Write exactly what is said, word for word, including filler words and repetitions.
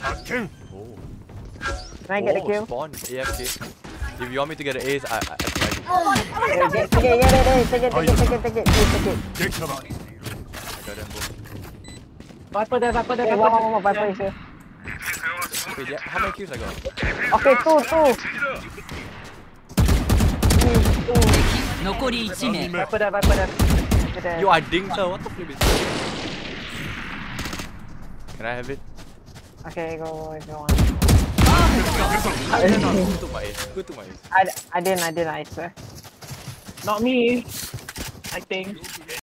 Oh. Can I get oh, the kill? Spawn, A F K. If you want me to get an ace, I, I, I, I Take it, take it, take it, take it, take it, take it, take it, take it. I got them both. Viper there, Viper there, Okay, Viper one more, one more, Viper is here. Wait, yeah, how many kills I got? Okay, two, two. Two, two. 残りいち名 Viper there, Viper there. Okay, there. Yo, I dinged her. What the flip is this? Can I have it? Okay, go if you want. Who took my ace? Who took my ace? I, I didn't, I didn't, I swear. Not me. I think.